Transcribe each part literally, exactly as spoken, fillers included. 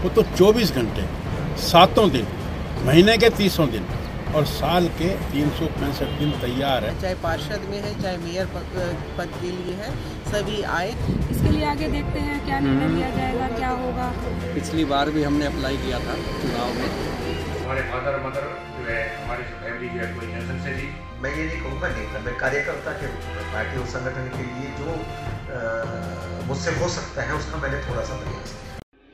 वो तो चौबीस घंटे सातों दिन, महीने के तीसों दिन और साल के तीन सौ पैंसठ दिन तैयार है। चाहे पार्षद में है, चाहे मेयर पद के लिए है, सभी आए। इसके लिए आगे देखते हैं क्या निर्णय लिया जाएगा, क्या होगा। पिछली बार भी हमने अप्लाई किया था चुनाव में। हमारे फादर मदर जो है, हमारी जो फैमिली जो है, कोई टेंशन से जी। मैं ये नहीं कहूँगा नेता, मैं कार्यकर्ता के रूप में पार्टी और संगठन के लिए जो मुझसे हो सकता है उसका मैंने थोड़ा सा प्रयास किया।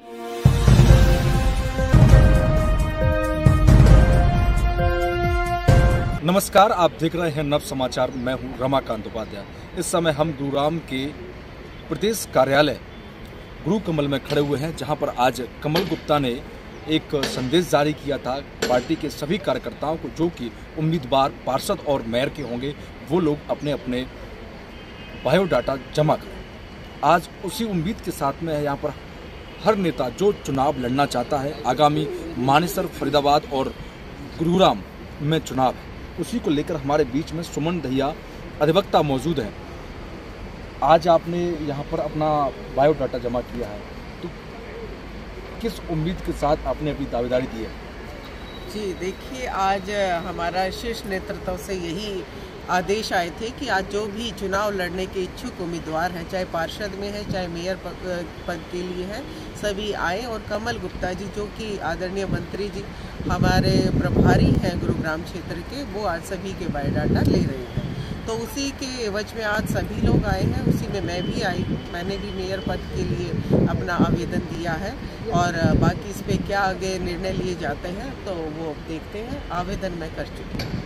नमस्कार, आप देख रहे हैं नव समाचार। मैं हूं रमाकांत उपाध्याय। इस समय हम गुरुग्राम के प्रदेश कार्यालय गुरु कमल में खड़े हुए हैं, जहां पर आज कमल गुप्ता ने एक संदेश जारी किया था पार्टी के सभी कार्यकर्ताओं को, जो कि उम्मीदवार पार्षद और मेयर के होंगे, वो लोग अपने अपने बायोडाटा जमा करें। आज उसी उम्मीद के साथ में यहाँ पर हर नेता जो चुनाव लड़ना चाहता है, आगामी मानेसर, फरीदाबाद और गुरुग्राम में चुनाव है, उसी को लेकर हमारे बीच में सुमन दहिया अधिवक्ता मौजूद हैं। आज आपने यहाँ पर अपना बायोडाटा जमा किया है, तो किस उम्मीद के साथ आपने अपनी दावेदारी दी है? जी देखिए, आज हमारा शीर्ष नेतृत्व से यही आदेश आए थे कि आज जो भी चुनाव लड़ने के इच्छुक उम्मीदवार हैं, चाहे पार्षद में है, चाहे मेयर पद के लिए है, सभी आए। और कमल गुप्ता जी, जो कि आदरणीय मंत्री जी हमारे प्रभारी हैं गुरुग्राम क्षेत्र के, वो आज सभी के बायोडाटा ले रहे हैं। तो उसी के एवज में आज सभी लोग आए हैं, उसी में मैं भी आई हूँ। मैंने भी मेयर पद के लिए अपना आवेदन दिया है और बाकी इस पर क्या आगे निर्णय लिए जाते हैं तो वो देखते हैं। आवेदन मैं कर चुकी हूँ।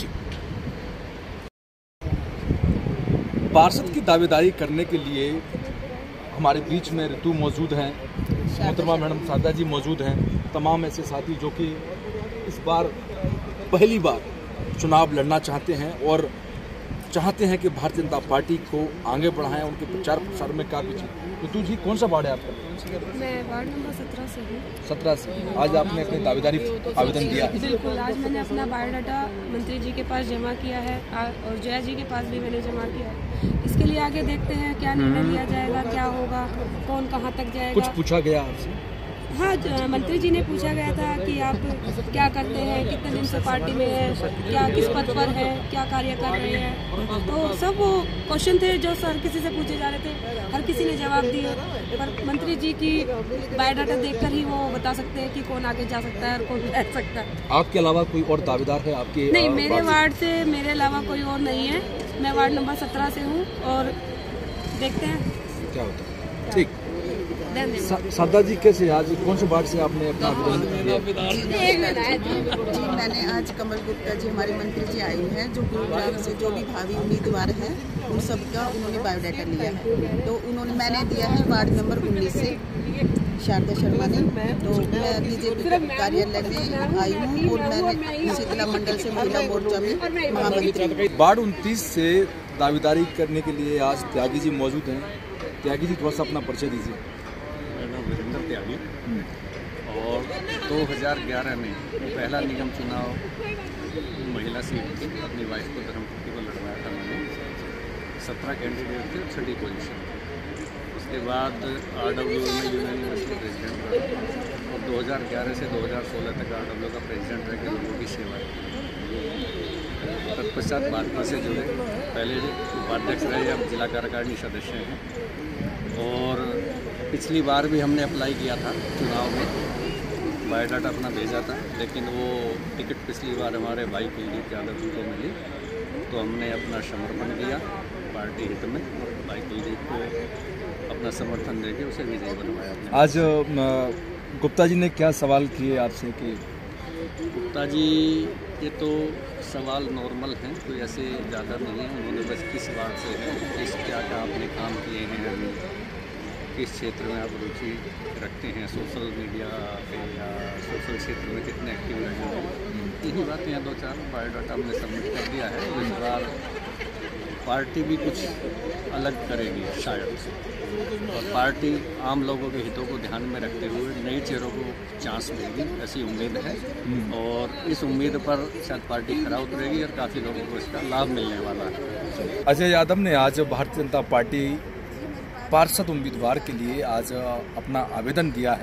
पार्षद की दावेदारी करने के लिए हमारे बीच में ऋतु मौजूद हैं, मोहतरमा मैडम शारदा जी मौजूद हैं, तमाम ऐसे साथी जो कि इस बार पहली बार चुनाव लड़ना चाहते हैं और चाहते हैं कि भारतीय जनता पार्टी को आगे बढ़ाएं, उनके प्रचार प्रसार में काफी चीज। ऋतु जी, कौन सा वार्ड है आपका? मैं वार्ड नंबर सत्रह से हूँ। सत्रह से आज आपने अपनी दावेदारी आवेदन दिया? बिल्कुल, आज मैंने अपना बायोडाटा मंत्री जी के पास जमा किया है और जया जी के पास भी मैंने जमा किया है। इसके लिए आगे देखते हैं क्या निर्णय लिया जाएगा, क्या होगा, कौन कहाँ तक जाएगा। कुछ पूछा गया आपसे? हाँ, मंत्री जी ने पूछा गया था कि आप क्या करते हैं, कितने दिन से पार्टी में है, क्या किस पद पर है, क्या कार्य कर रहे हैं। तो सब वो क्वेश्चन थे जो हर किसी से पूछे जा रहे थे, हर किसी ने जवाब दिए। पर मंत्री जी की बायोडाटा देखकर ही वो बता सकते हैं कि कौन आगे जा सकता है और कौन रह सकता है। आपके अलावा कोई और दावेदार है आपके? नहीं, मेरे वार्ड से मेरे अलावा कोई और नहीं है। मैं वार्ड नंबर सत्रह से हूँ और देखते हैं क्या होता है। ठीक, शारदा जी, कैसे आज कौन से वार्ड से आपने अपना आवेदन दिया? जी, मैंने आज कमल गुप्ता जी हमारे मंत्री जी आए हुए हैं, जो गुरुग्राम से जो भी भावी उम्मीदवार हैं उन सबका उन्होंने बायोडाटा लिया है। तो उन्होंने मैंने दिया है वार्ड नंबर उन्नीस से, शारदा शर्मा ने। तो मैं बीजेपी कार्यालय में आई हूँ और मैंने शीतला मंडल से महिला मोर्चा में महामंत्री। वार्ड उनतीस से दावेदारी करने के लिए आज त्यागी जी मौजूद हैं। त्यागी जी, थोड़ा सा अपना परिचय दीजिए। मेरा नाम वीरेंद्र त्यागी और दो हज़ार ग्यारह में पहला निगम चुनाव महिला सीट अपनी वाइफ को धर्मपत्नी को लड़वाया था मैंने। सत्रह कैंडिडेट थे, छठी पोजीशन। उसके बाद आर डब्ल्यू में यूनिवर्सिटी प्रेसिडेंट रहा और दो हज़ार ग्यारह से दो हज़ार सोलह तक आर डब्ल्यू का प्रेसिडेंट रह के लोगों की सेवा की। तत्पश्चात भाजपा से जुड़े, पहले उपाध्यक्ष रहे, अब जिला कार्यकारिणी सदस्य हैं। और पिछली बार भी हमने अप्लाई किया था चुनाव में, बायोडाटा अपना भेजा था, लेकिन वो टिकट पिछली बार हमारे भाई कुलदीप यादव जी को मिली, तो हमने अपना समर्पण दिया पार्टी हित में। भाई कुलदीप को अपना समर्थन देके उसे विजयी बनवाया। आज गुप्ता जी ने क्या सवाल किए आपसे? कि गुप्ता जी, ये तो सवाल नॉर्मल हैं, कोई ऐसे ज़्यादा नहीं है। उन्होंने बस किस बात से है, किस क्या क्या आपने काम किए हैं अभी, किस क्षेत्र में आप रुचि रखते हैं, सोशल मीडिया पे या सोशल क्षेत्र में कितने एक्टिव रहे हैं, यही बातें हैं। दो चार बायोडाटा हमने सबमिट कर दिया है। इस बार पार्टी भी कुछ अलग करेगी शायद, और पार्टी आम लोगों के हितों को ध्यान में रखते हुए नए चेहरों को चांस देगी, ऐसी उम्मीद है। और इस उम्मीद पर शायद पार्टी खरा उतरेगी और काफ़ी लोगों को इसका लाभ मिलने वाला है। अजय यादव ने आज भारतीय जनता पार्टी पार्षद उम्मीदवार के लिए आज अपना आवेदन दिया है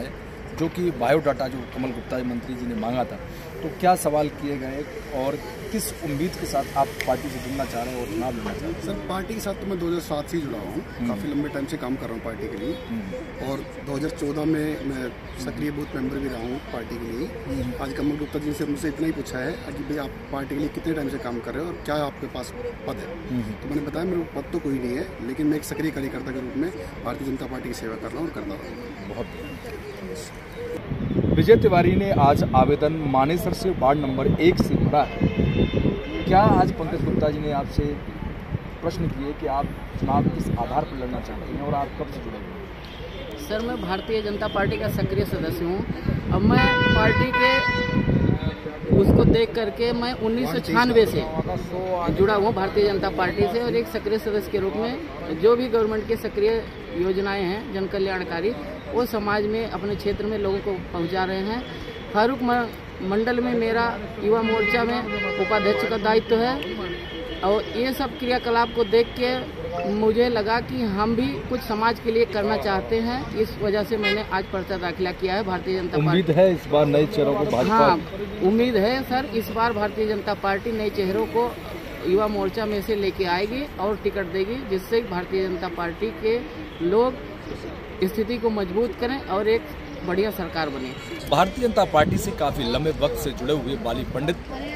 जो कि बायोडाटा जो कमल गुप्ता मंत्री जी ने मांगा था, तो क्या सवाल किए गए और किस उम्मीद के साथ आप पार्टी से जुड़ना चाह रहे हैं और चुनाव लड़ना चाह रहे हैं? सर पार्टी के साथ तो मैं दो हज़ार सात से ही जुड़ा हूँ, काफ़ी लंबे टाइम से काम कर रहा हूँ पार्टी के लिए, और दो हज़ार चौदह में मैं सक्रिय बूथ मेंबर भी रहा हूँ पार्टी के लिए। आज कमल गुप्ता जी से मुझसे इतना ही पूछा है कि भाई आप पार्टी के लिए कितने टाइम से काम कर रहे हो और क्या आपके पास पद है, तो मैंने बताया मेरे पद तो कोई नहीं है, लेकिन मैं एक सक्रिय कार्यकर्ता के रूप में भारतीय जनता पार्टी की सेवा कर रहा हूँ और करता हूँ। बहुत विजय तिवारी ने आज आवेदन मानेसर से वार्ड नंबर एक से भरा है। क्या आज पंकज गुप्ता जी ने आपसे प्रश्न किए कि आप चुनाव किस आधार पर लड़ना चाहते हैं और आप कब से जुड़े हुए? सर मैं भारतीय जनता पार्टी का सक्रिय सदस्य हूँ। अब मैं पार्टी के उसको देख करके मैं उन्नीस सौ छियानवे से जुड़ा हूँ भारतीय जनता पार्टी से, और एक सक्रिय सदस्य के रूप में जो भी गवर्नमेंट के सक्रिय योजनाएं हैं जन कल्याणकारी वो समाज में अपने क्षेत्र में लोगों को पहुंचा रहे हैं। फारूक मंडल में मेरा युवा मोर्चा में उपाध्यक्ष का दायित्व है, और ये सब क्रियाकलाप को देख के मुझे लगा कि हम भी कुछ समाज के लिए करना चाहते हैं, इस वजह से मैंने आज पर्चा दाखिला किया है भारतीय जनता पार्टी। उम्मीद है इस बार नए चेहरों को भाजपा? हाँ, उम्मीद है सर, इस बार भारतीय जनता पार्टी नए चेहरों को युवा मोर्चा में से लेके आएगी और टिकट देगी, जिससे भारतीय जनता पार्टी के लोग स्थिति को मजबूत करें और एक बढ़िया सरकार बने। भारतीय जनता पार्टी से काफी लंबे वक्त से जुड़े हुए बाली पंडित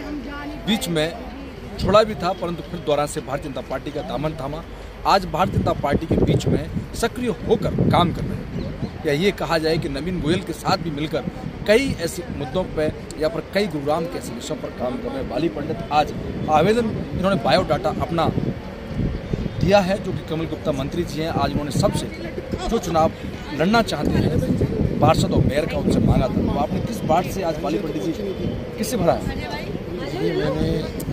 बीच में छोड़ा भी था, परंतु फिर दोबारा से भारतीय जनता पार्टी का दामन थामा। आज भारतीय जनता पार्टी के बीच में सक्रिय होकर काम कर रहे हैं, या ये कहा जाए कि नवीन गोयल के साथ भी मिलकर कई ऐसे मुद्दों पर या पर कई गुरुग्राम के ऐसे विषयों पर काम कर रहे हैं। बाली पंडित आज आवेदन इन्होंने बायोडाटा अपना दिया है, जो कि कमल गुप्ता मंत्री जी हैं। आज उन्होंने सबसे जो चुनाव लड़ना चाहते हैं पार्षद और मेयर का उनसे मांगा था। तो आपने किस बात से आज बाली पंडित जी किससे भरा है? ये मैंने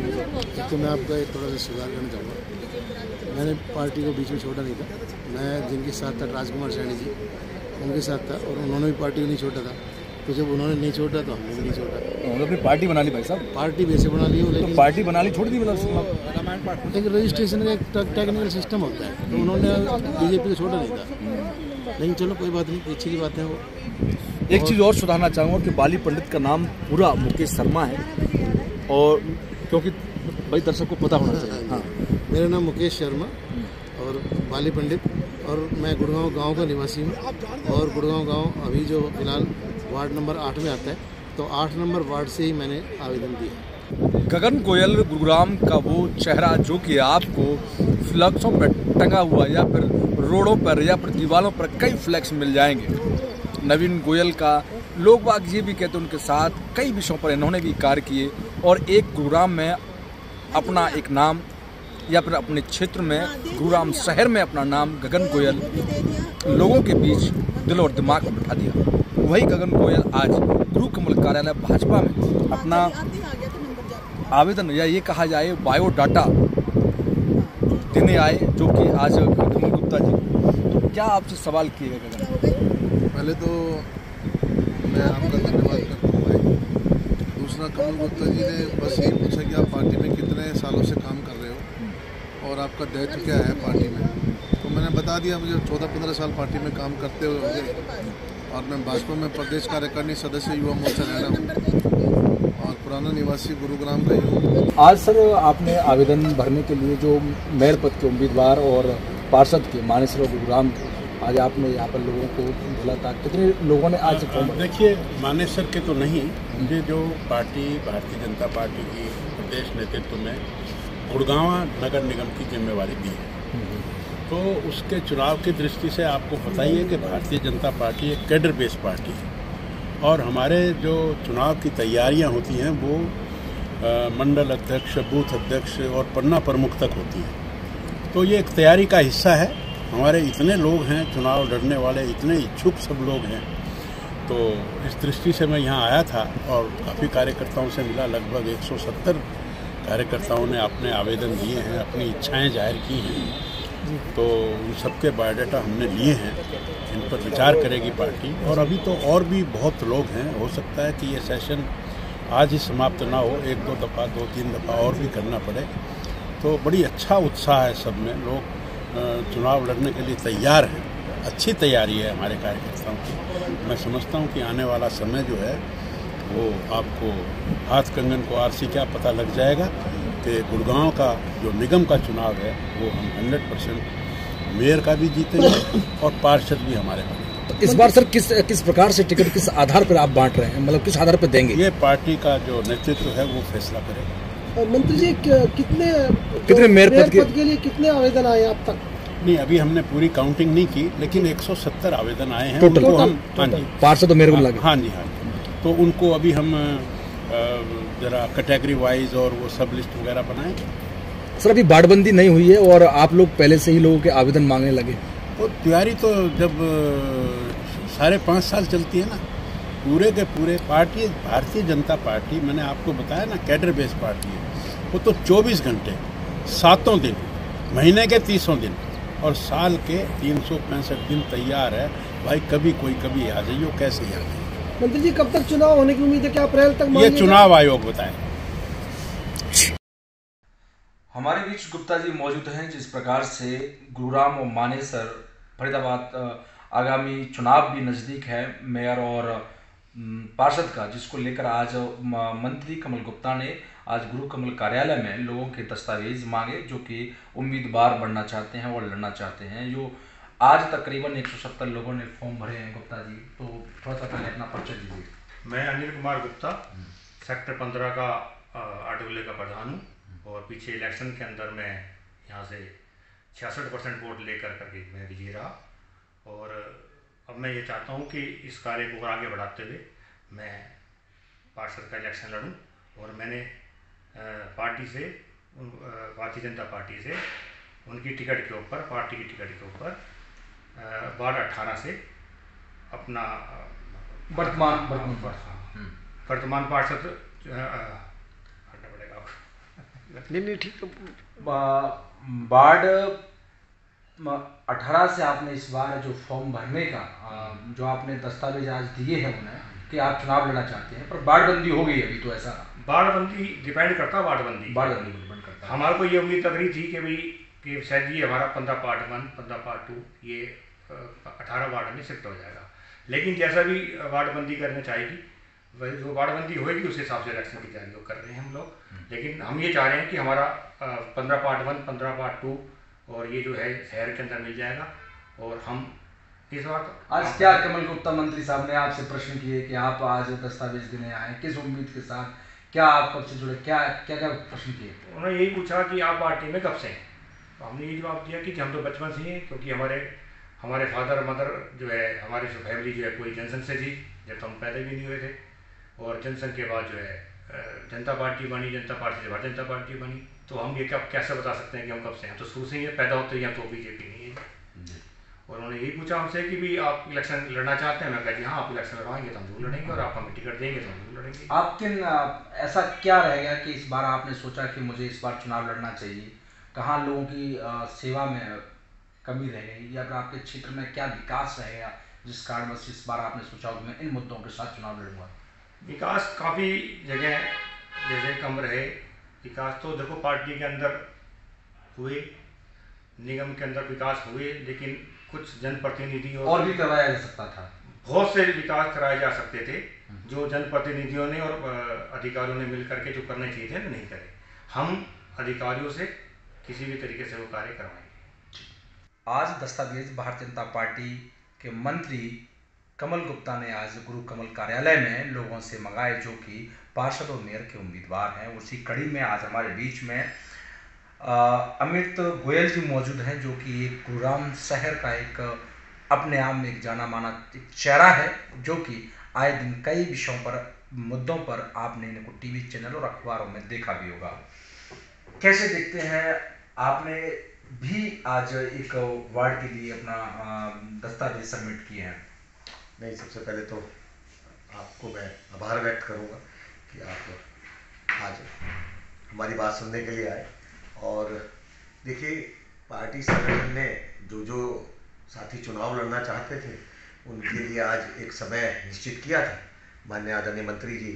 तो मैं आपका एक थोड़ा सा सुधार करना चाहूँगा। मैंने पार्टी को बीच में छोड़ा नहीं था, मैं जिनके साथ था राजकुमार सैनी जी, उनके साथ था, और उन्होंने भी पार्टी को नहीं छोड़ा था, तो जब उन्होंने नहीं छोड़ा तो हमने भी नहीं छोड़ा। उन्होंने अपनी पार्टी बना ली भाई साहब? पार्टी वैसे बना ली हो, लेकिन तो पार्टी बना ली छोड़ दी मतलब? एक रजिस्ट्रेशन का एक टेक्निकल सिस्टम होता है, तो उन्होंने बीजेपी को छोड़ा नहीं था। लेकिन चलो कोई बात नहीं, अच्छी की बात है वो। एक चीज़ और सुधारना चाहूँगा कि बाली पंडित का नाम पूरा मुकेश शर्मा है, और क्योंकि भाई दर्शक को पता होना चाहिए। हाँ, मेरा नाम मुकेश शर्मा और बाली पंडित, और मैं गुड़गांव गांव का निवासी हूँ, और गुड़गांव गांव अभी जो फिलहाल वार्ड नंबर आठ में आता है, तो आठ नंबर वार्ड से ही मैंने आवेदन दिया। गगन गोयल गुरुग्राम का वो चेहरा जो कि आपको फ्लैक्सों पर टंगा हुआ या फिर रोडों पर या फिर दीवारों पर कई फ्लैक्स मिल जाएंगे। नवीन गोयल का लोग बाग ये भी कहते हैं, उनके साथ कई विषयों पर इन्होंने भी कार्य किए, और एक गुरुग्राम में अपना एक नाम या फिर अपने क्षेत्र में गुरुग्राम शहर में अपना नाम गगन गोयल लोगों के बीच दिल और दिमाग में बिठा दिया। वही गगन गोयल आज गुरु कमल कार्यालय भाजपा में अपना आवेदन या ये कहा जाए बायोडाटा देने आए, जो कि आज कमल गुप्ता जी। तो क्या आपसे सवाल किए गए गगन? पहले तो मैं आपका धन्यवाद करता हूँ भाई। दूसरा, कमल गुप्ता जी ने बस यही पूछा कि आप पार्टी में कितने सालों से काम कर रहे हो और आपका दायित्व क्या है पार्टी में। तो मैंने बता दिया, मुझे चौदह पंद्रह साल पार्टी में काम करते हुए हो गए, और मैं भाजपा में प्रदेश कार्यकारिणी सदस्य युवा मोर्चा रहना हूँ, और पुराना निवासी गुरुग्राम का ही हूँ। आज सर आपने आवेदन भरने के लिए जो मेयर पद के उम्मीदवार और पार्षद के मानेसर और गुरुग्राम, आज आपने यहाँ पर लोगों को बोला था, कितने लोगों ने आज? देखिए, मानेसर के तो नहीं, मुझे जो पार्टी भारतीय जनता पार्टी की प्रदेश नेतृत्व में गुड़गांव नगर निगम की जिम्मेवारी दी है, तो उसके चुनाव की दृष्टि से आपको पता ही है कि भारतीय जनता पार्टी एक कैडर बेस्ड पार्टी है, और हमारे जो चुनाव की तैयारियां होती हैं वो आ, मंडल अध्यक्ष, बूथ अध्यक्ष और पन्ना प्रमुख तक होती है। तो ये एक तैयारी का हिस्सा है। हमारे इतने लोग हैं चुनाव लड़ने वाले, इतने इच्छुक सब लोग हैं, तो इस दृष्टि से मैं यहाँ आया था और काफ़ी कार्यकर्ताओं से मिला। लगभग एक सौ सत्तर कार्यकर्ताओं ने अपने आवेदन दिए हैं, अपनी इच्छाएं जाहिर की हैं, तो उन सबके बायोडाटा हमने लिए हैं, इन पर विचार करेगी पार्टी। और अभी तो और भी बहुत लोग हैं, हो सकता है कि ये सेशन आज ही समाप्त ना हो, एक दो दफ़ा दो तीन दफ़ा और भी करना पड़े। तो बड़ी अच्छा उत्साह है सब में, लोग चुनाव लड़ने के लिए तैयार हैं। अच्छी तैयारी है हमारे कार्यकर्ताओं की। मैं समझता हूँ कि आने वाला समय जो है वो आपको हाथ कंगन को आरसी क्या पता लग जाएगा कि गुड़गांव का जो निगम का चुनाव है वो हम हंड्रेड परसेंट मेयर का भी जीतेंगे और पार्षद भी हमारे बनेंगे। इस बार सर किस किस प्रकार से टिकट किस आधार पर आप बांट रहे हैं, मतलब किस आधार पर देंगे? ये पार्टी का जो नेतृत्व है वो फैसला करेगा। मंत्री जी कितने कितने मेयर पद के, के लिए कितने आवेदन आए अब तक? नहीं, अभी हमने पूरी काउंटिंग नहीं की, लेकिन एक सौ सत्तर आवेदन आए हैं टोटल। उनको हम हाँ जी पार्षद तो मेरे को लगे। हाँ जी हाँ जी तो उनको अभी हम जरा कैटेगरी वाइज और वो सब लिस्ट वगैरह बनाएंगे। सर अभी बाड़बंदी नहीं हुई है और आप लोग पहले से ही लोगों के आवेदन मांगने लगे। तो तैयारी तो जब साढ़े पाँच साल चलती है ना, पूरे के पूरे पार्टी भारतीय जनता पार्टी, मैंने आपको बताया ना कैडर बेस्ड पार्टी है, वो तो चौबीस घंटे सातों दिन, महीने के तीसों दिन और साल के तीन सौ पैंसठ दिन तैयार है। भाई कभी कोई कभी आ जाइए, कैसे आ जाइए। मंत्री जी कब तक चुनाव होने की उम्मीद है? क्या अप्रैल तक? ये चुनाव आयोग बताए। हमारे बीच गुप्ता जी मौजूद हैं। जिस प्रकार से गुरुग्राम और मानेसर फरीदाबाद आगामी चुनाव भी नज़दीक है मेयर और पार्षद का, जिसको लेकर आज मंत्री कमल गुप्ता ने आज गुरु कमल कार्यालय में लोगों के दस्तावेज मांगे जो कि उम्मीदवार बनना चाहते हैं और लड़ना चाहते हैं। जो आज तकरीबन एक सौ सत्तर लोगों ने फॉर्म भरे हैं। गुप्ता जी, तो थोड़ा सा पहले अपना परिचय दीजिए। मैं अनिल कुमार गुप्ता, सेक्टर पंद्रह का आटोले का प्रधान हूँ और पीछे इलेक्शन के अंदर मैं यहाँ से छियासठ परसेंट वोट लेकर करके मैं विजयी रहा। और अब मैं ये चाहता हूँ कि इस कार्य को आगे बढ़ाते हुए मैं पार्षद का इलेक्शन लड़ूँ। और मैंने पार्टी से, भारतीय जनता पार्टी से उनकी टिकट के ऊपर, पार्टी की टिकट के ऊपर वार्ड अट्ठारह से अपना वर्तमान वर्तमान पार्षद हटना पड़ेगा। नहीं नहीं ठीक। वार्ड अठारह से आपने इस बार जो फॉर्म भरने का जो आपने दस्तावेज आज दिए हैं उन्हें कि आप चुनाव लड़ना चाहते हैं, पर बाढ़बंदी हो गई अभी तो ऐसा? बाढ़बंदी डिपेंड करता है, बाढ़बंदी बाढ़बंदी डिपेंड करता है। हमारे को ये उम्मीद लग रही थी कि भाई कि शायद ये हमारा पंद्रह पार्ट वन, पंद्रह पार्ट टू ये अठारह वार्ड में शिफ्ट हो जाएगा। लेकिन जैसा भी वार्डबंदी करना चाहेगी, वही जो वार्डबंदी होगी उस हिसाब से इलेक्शन की तैयारी कर रहे हैं हम लोग। लेकिन हम ये चाह रहे हैं कि हमारा पंद्रह पार्ट वन, पंद्रह पार्ट टू और ये जो है शहर के अंदर मिल जाएगा। और हम इस बार आज क्या कमल गुप्ता मंत्री साहब ने आपसे प्रश्न किए कि आप आज दस्तावेज देने आए, किस उम्मीद के साथ, क्या आप कब से जुड़े, क्या क्या क्या प्रश्न किए? उन्होंने यही पूछा कि आप पार्टी में कब से हैं। तो हमने ये जवाब दिया कि हम तो बचपन से ही हैं, क्योंकि हमारे हमारे फादर मदर जो है, हमारी जो फैमिली जो है पूरी जनसंघ से थी जब तो हम पैदा भी नहीं हुए थे। और जनसंघ के बाद जो है जनता पार्टी बनी, जनता पार्टी से भारतीय जनता पार्टी बनी। तो हम ये कब कैसे बता सकते हैं कि हम कब से हैं? तो शुरू से ही पैदा होते हैं तो बीजेपी नहीं है। और उन्होंने यही पूछा हमसे कि भी आप इलेक्शन लड़ना चाहते हैं। मैं कहा जी हाँ, आप इलेक्शन लड़वाएंगे तो हम जरूर लड़ेंगे और आप हमें टिकट देंगे तो हम जरूर लड़ेंगे। आप किन ऐसा क्या रह गया कि इस बार आपने सोचा कि मुझे इस बार चुनाव लड़ना चाहिए? कहाँ लोगों की सेवा में कमी रह गई या फिर आपके क्षेत्र में क्या विकास रह गया जिस कारणवश इस बार आपने सोचा कि मैं इन मुद्दों के साथ चुनाव लड़ूंगा? विकास काफ़ी जगह जैसे कम रहे। विकास तो देखो पार्टी के अंदर हुए, निगम के अंदर विकास हुए, लेकिन कुछ जनप्रतिनिधि और, और भी करवाया जा सकता था। बहुत से विकास कराए जा सकते थे जो जनप्रतिनिधियों ने और अधिकारियों ने मिल करके जो करने चाहिए थे वो नहीं करे। हम अधिकारियों से किसी भी तरीके से वो कार्य करवाएंगे। आज दस्तावेज भारतीय जनता पार्टी के मंत्री कमल गुप्ता ने आज गुरु कमल कार्यालय में लोगों से मंगाए जो कि पार्षद और मेयर के उम्मीदवार हैं। उसी कड़ी में आज हमारे बीच में आ, अमित गोयल जी मौजूद हैं जो कि एक गुरुग्राम शहर का एक अपने आप में एक जाना माना एक चेहरा है जो कि आए दिन कई विषयों पर, मुद्दों पर आपने इनको टीवी चैनल और अखबारों में देखा भी होगा। कैसे देखते हैं? आपने भी आज एक वार्ड के लिए अपना दस्तावेज सबमिट किए हैं। नहीं, सबसे पहले तो आपको मैं आभार व्यक्त करूंगा कि आप आज हमारी बात सुनने के लिए आए। और देखिए, पार्टी संगठन ने जो जो साथी चुनाव लड़ना चाहते थे उनके लिए आज एक समय निश्चित किया था। माननीय आदरणीय मंत्री जी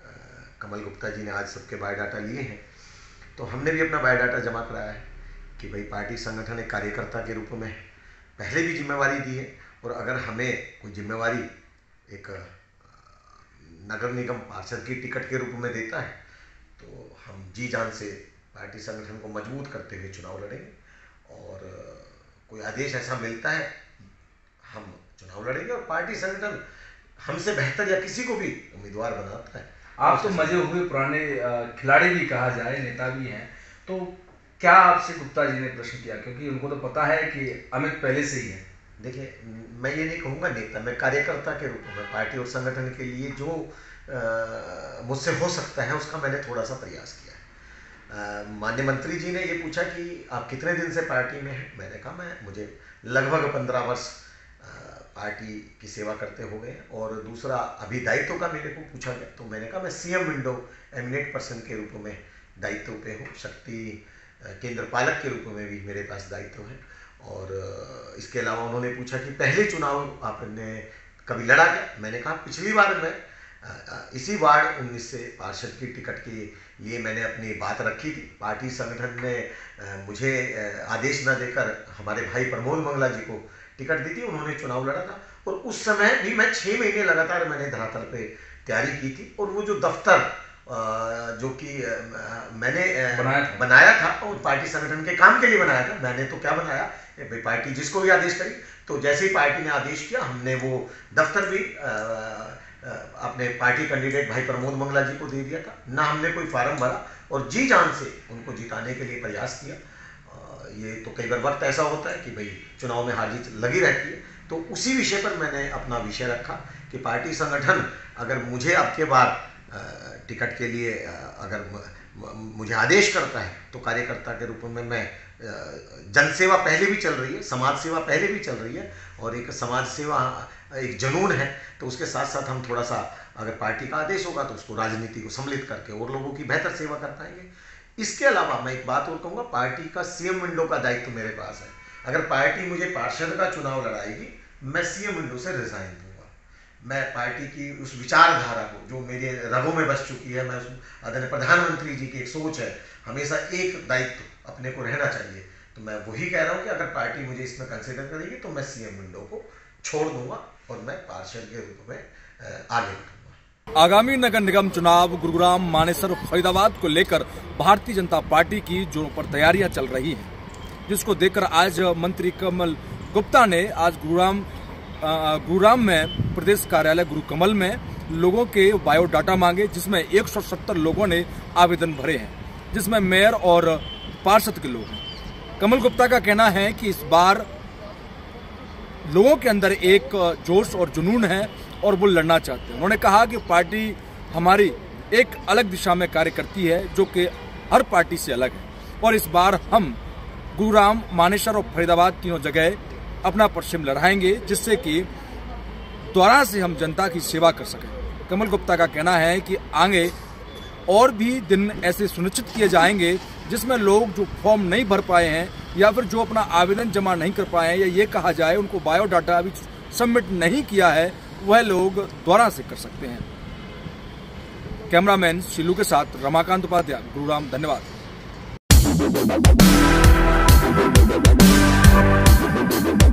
कमल गुप्ता जी ने आज सबके बायोडाटा लिए हैं। तो हमने भी अपना बायोडाटा जमा कराया है कि भाई पार्टी संगठन एक कार्यकर्ता के रूप में पहले भी जिम्मेवारी दी है, और अगर हमें कोई जिम्मेवारी एक नगर निगम पार्षद की टिकट के रूप में देता है तो हम जी जान से पार्टी संगठन को मजबूत करते हुए चुनाव लड़ेंगे, और कोई आदेश ऐसा मिलता है हम चुनाव लड़ेंगे, और पार्टी संगठन हमसे बेहतर या किसी को भी उम्मीदवार बनाता है। आप तो मजे हुए पुराने खिलाड़ी भी कहा जाए, नेता भी हैं, तो क्या आपसे गुप्ता जी ने प्रश्न किया, क्योंकि उनको तो पता है कि अमित पहले से ही है? देखिए, मैं ये नहीं कहूँगा नेता, मैं कार्यकर्ता के रूप में पार्टी और संगठन के लिए जो मुझसे हो सकता है उसका मैंने थोड़ा सा प्रयास किया। माननीय मंत्री जी ने ये पूछा कि आप कितने दिन से पार्टी में हैं, मैंने कहा मैं मुझे लगभग पंद्रह वर्ष पार्टी की सेवा करते हो गए। और दूसरा अभी दायित्व का मेरे को पूछा गया तो मैंने कहा मैं सीएम विंडो एमिनेट पर्सन के रूप में दायित्व पे हूँ, शक्ति केंद्र पालक के रूप में भी मेरे पास दायित्व है। और इसके अलावा उन्होंने पूछा कि पहले चुनाव आपने कभी लड़ा क्या, मैंने कहा पिछली बार मैं इसी वार्ड उन्नीस से पार्षद की टिकट के लिए मैंने अपनी बात रखी थी। पार्टी संगठन ने मुझे आदेश न देकर हमारे भाई प्रमोद मंगला जी को टिकट दी थी, उन्होंने चुनाव लड़ा था, और उस समय भी मैं छः महीने लगातार मैंने धरातल पे तैयारी की थी। और वो जो दफ्तर जो कि मैंने बनाया था, बनाया था और पार्टी संगठन के काम के लिए बनाया था, मैंने तो क्या बनाया, पार्टी जिसको भी आदेश करी, तो जैसे ही पार्टी ने आदेश किया हमने वो दफ्तर भी अपने पार्टी कैंडिडेट भाई प्रमोद मंगला जी को दे दिया था। ना हमने कोई फार्म भरा और जी जान से उनको जिताने के लिए प्रयास किया। ये तो कई बार वक्त ऐसा होता है कि भाई चुनाव में हार जीत लगी रहती है, तो उसी विषय पर मैंने अपना विषय रखा कि पार्टी संगठन अगर मुझे अब के बार टिकट के लिए अगर मुझे आदेश करता है तो कार्यकर्ता के रूप में मैं, जनसेवा पहले भी चल रही है, समाज सेवा पहले भी चल रही है, और एक समाज सेवा एक जुनून है, तो उसके साथ साथ हम थोड़ा सा अगर पार्टी का आदेश होगा तो उसको राजनीति को सम्मिलित करके और लोगों की बेहतर सेवा कर पाएंगे। इसके अलावा मैं एक बात और कहूँगा, पार्टी का सीएम विंडो का दायित्व मेरे पास है। अगर पार्टी मुझे पार्षद का चुनाव लड़ाएगी, मैं सीएम विंडो से रिजाइन दूंगा। मैं पार्टी की उस विचारधारा को जो मेरे रगों में बस चुकी है, मैं उस आदरणीय प्रधानमंत्री जी की एक सोच है, हमेशा एक दायित्व अपने को रहना चाहिए, तो मैं वही कह रहा हूँ कि अगर पार्टी मुझे इसमें कंसिडर करेगी तो मैं सीएम विंडो को छोड़ दूंगा और मैं पार्षद के रूप में आगे बढ़ूंगा। आगामी नगर निगम चुनाव गुरुग्राम, मानेसर और फरीदाबाद को लेकर भारतीय जनता पार्टी की जोरों पर तैयारियां चल रही हैं, जिसको देखकर आज मंत्री कमल गुप्ता ने आज गुरुग्राम गुरुग्राम में प्रदेश कार्यालय गुरु कमल में लोगों के बायोडाटा मांगे, जिसमें एक सौ सत्तर लोगों ने आवेदन भरे हैं, जिसमें मेयर और पार्षद के लोग हैं। कमल गुप्ता का कहना है कि इस बार लोगों के अंदर एक जोश और जुनून है और वो लड़ना चाहते हैं। उन्होंने कहा कि पार्टी हमारी एक अलग दिशा में कार्य करती है जो कि हर पार्टी से अलग है, और इस बार हम गुरुग्राम, मानेसर और फरीदाबाद तीनों जगह अपना परचम लहराएंगे, जिससे कि दोबारा से हम जनता की सेवा कर सकें। कमल गुप्ता का कहना है कि आगे और भी दिन ऐसे सुनिश्चित किए जाएंगे जिसमें लोग जो फॉर्म नहीं भर पाए हैं या फिर जो अपना आवेदन जमा नहीं कर पाए हैं, या ये कहा जाए उनको बायोडाटा अभी सबमिट नहीं किया है, वह लोग दोबारा से कर सकते हैं। कैमरामैन शिलू के साथ रमाकांत उपाध्याय, गुरुग्राम। धन्यवाद।